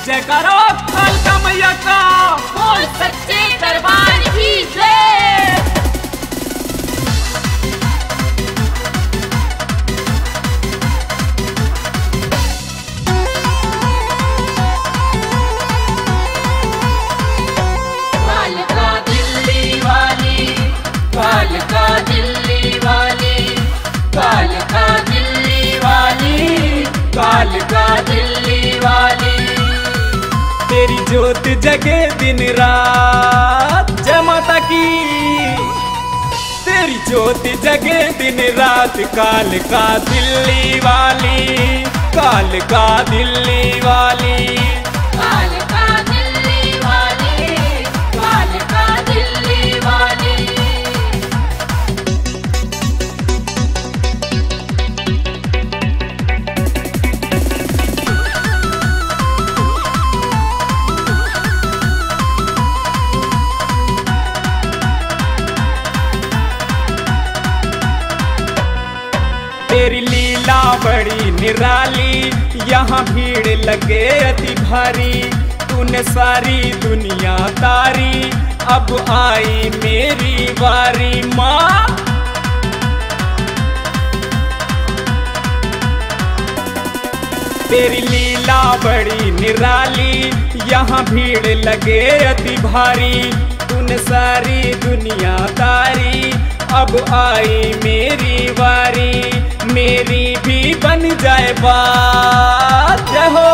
जयकारा कालका मैया का, बोल सच्चे दरबार की जय। कालका दिल्ली वाली, कालका दिल्ली वाली, कालका दिल्ली वाली, कालका दिल्ली वाली। तेरी ज्योत जगे दिन रात, जय माता की। तेरी ज्योत जगे दिन रात, कालका दिल्ली वाली, कालका दिल्ली वाली, कालका दिल्ली वाली, कालका दिल्ली वाली। तेरी लीला बड़ी निराली, यहाँ भीड़ लगे अति भारी। तूने सारी दुनिया तारी, अब आई मेरी बारी माँ। तेरी लीला बड़ी निराली, यहाँ भीड़ लगे अति भारी। तूने सारी दुनिया तारी, अब आई मेरी बारी। मेरी भी बन जाए बात, जय हो।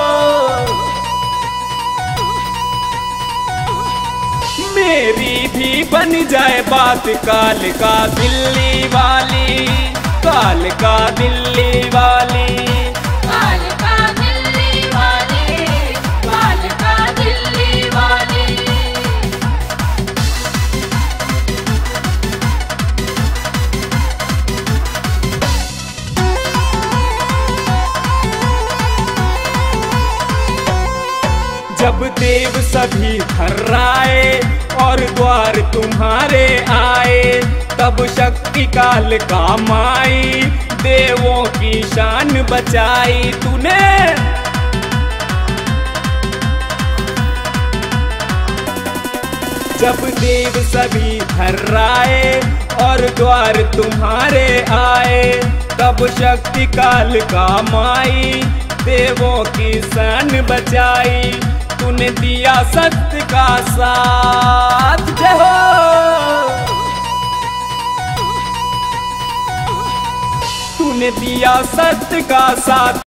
मेरी भी बन जाए बात, कालका दिल्ली वाली, कालका दिल्ली वाली, कालका दिल्ली वाली, कालका दिल्ली वाली। जब देव सभी थर्राए और द्वार तुम्हारे आए, तब शक्ति काल का माई देवों की शान बचाई तूने। जब देव सभी थर्राए और द्वार तुम्हारे आए, तब शक्ति काल का माई देवों की शान बचाई। तूने दिया सत्य का साथ, जय हो। तूने दिया सत्य का साथ,